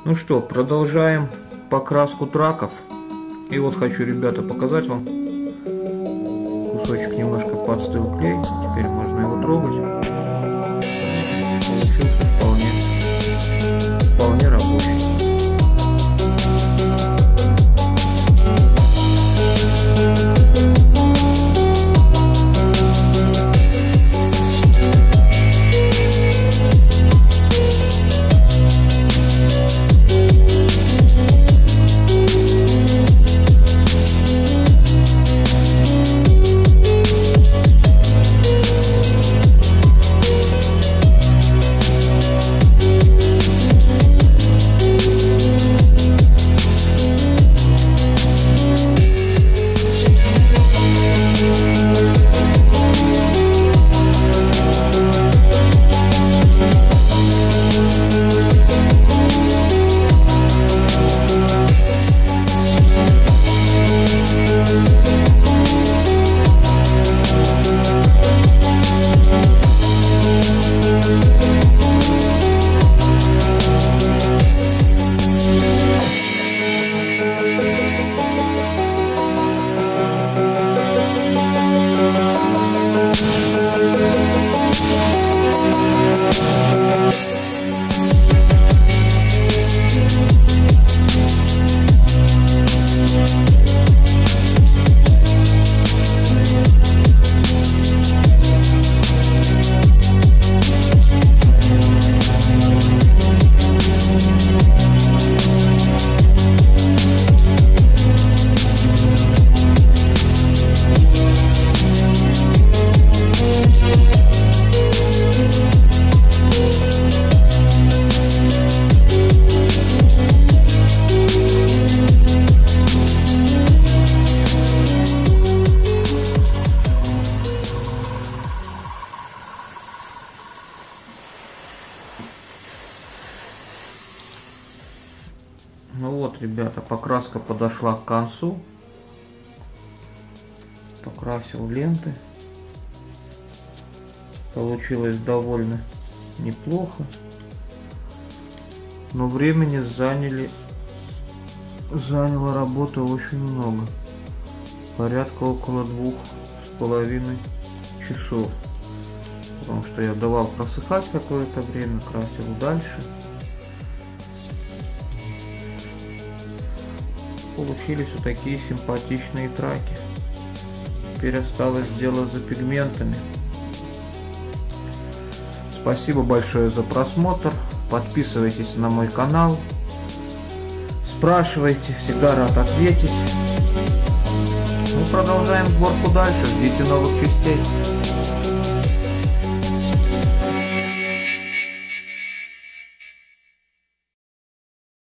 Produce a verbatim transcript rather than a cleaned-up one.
Ну что, продолжаем покраску траков. И вот хочу, ребята, показать вам. Кусочек немножко подстыл клей. Теперь можно его трогать. Получился вполне, вполне рабочий. Ну вот, ребята, покраска подошла к концу. Покрасил ленты. Получилось довольно неплохо. Но времени заняли, заняла работа очень много. Порядка около двух с половиной часов. Потому что я давал просыхать какое-то время, красил дальше. Получились вот такие симпатичные траки. Теперь осталось дело за пигментами. Спасибо большое за просмотр. Подписывайтесь на мой канал. Спрашивайте, всегда рад ответить. Мы продолжаем сборку дальше. Ждите новых частей.